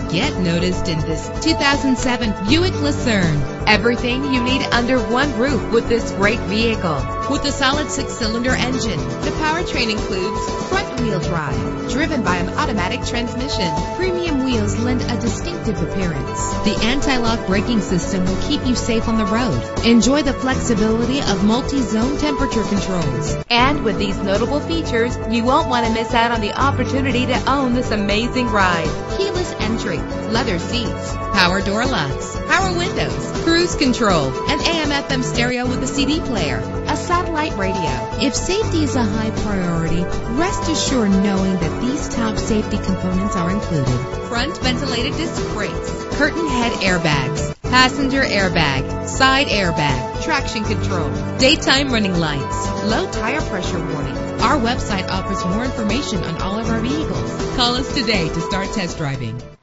Get noticed in this 2007 Buick Lucerne. Everything you need under one roof with this great vehicle. With a solid 6-cylinder engine, the powertrain includes front-wheel drive, driven by an automatic transmission. Premium wheels lend a distinctive appearance. The anti-lock braking system will keep you safe on the road. Enjoy the flexibility of multi-zone temperature controls. And with these notable features, you won't want to miss out on the opportunity to own this amazing ride. Keyless entry, leather seats, power door locks, power windows, cruise control, an AM/FM stereo with a CD player, a satellite radio. If safety is a high priority, rest assured knowing that these top safety components are included. Front ventilated disc brakes, curtain head airbags, passenger airbag, side airbag, traction control, daytime running lights, low tire pressure warning. Our website offers more information on all of our vehicles. Call us today to start test driving.